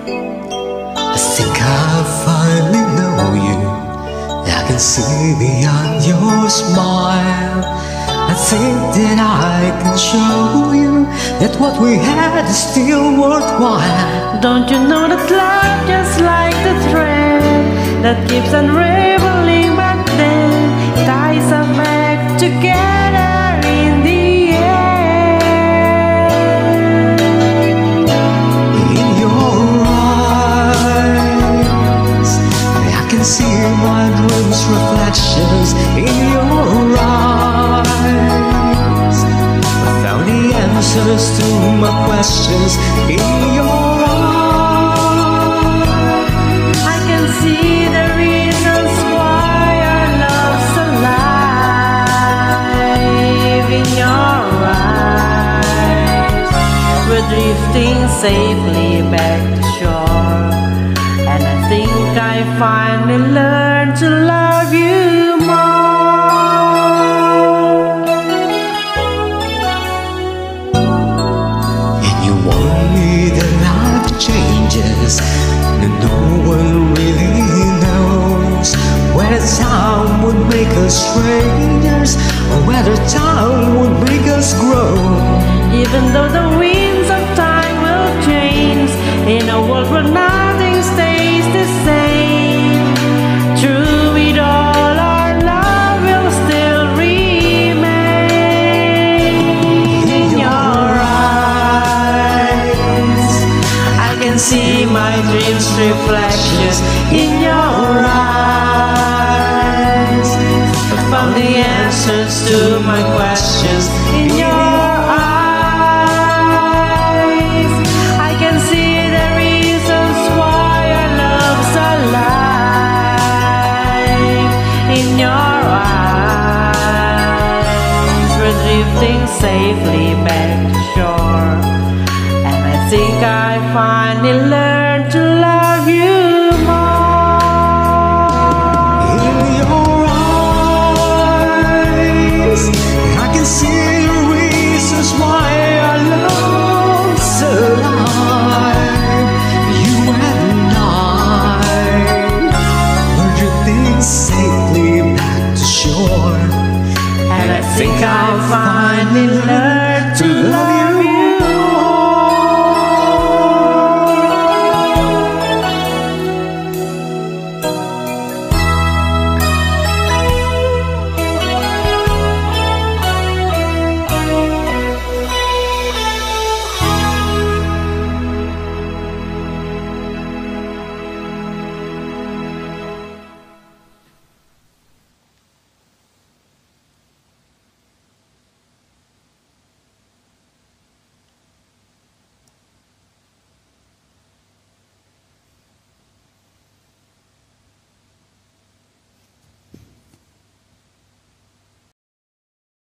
I think I finally know you. I can see beyond your smile. I think that I can show you that what we had is still worthwhile. Don't you know that love, just like the thread that keeps unraveling, but then ties us back together in the end. In your eyes, I can see my dreams' reflections. In your eyes, I found the answers to my questions. In your eyes, I can see the reasons why our love's alive. In your eyes, we're drifting safely back to shore, and I think I finally learned to love you more. and you warn me that life changes, and no one really knows whether time would make us strangers or whether time would make us grow. Even though the winds of time will change, in a world where nothing stays the same, through it all our love will still remain. In your eyes, I can see my dreams' reflections. In your eyes, I found the answers to my questions. In your eyes, I can see the reasons why our love's alive. In your eyes, we're drifting safely back to shore, and I think I finally learned